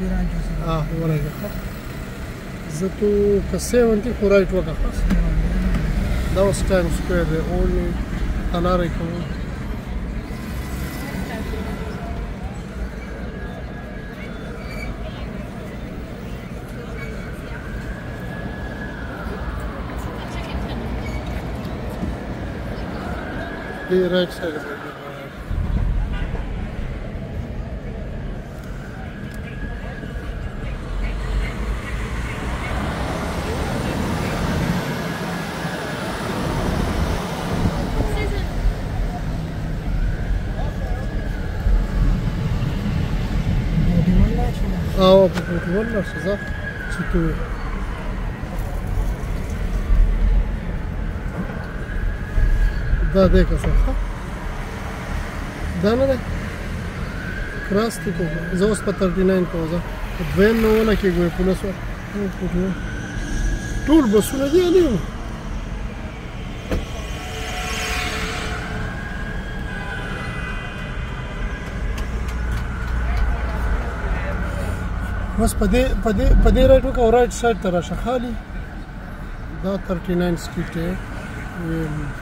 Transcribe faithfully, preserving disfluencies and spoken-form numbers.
اه ورقه زه تو که سیونټي خو رایټ وکړه دا اوس ټایم سکویر دی اونلی تلاری کوم دی رایټ سایډ او په ټول لا څه چې تو دا دې که څه دا نه ده کراس ته کوم زه اوس په تھرٹی نائن کوم زه دویم نه ونه کېږي پولیس ټول بسونه دي دي بس په دې په دې په دې رایټ وکړه او رایټ سایډ ته راشه خالي دا تھرٹی نائن سټریټ دی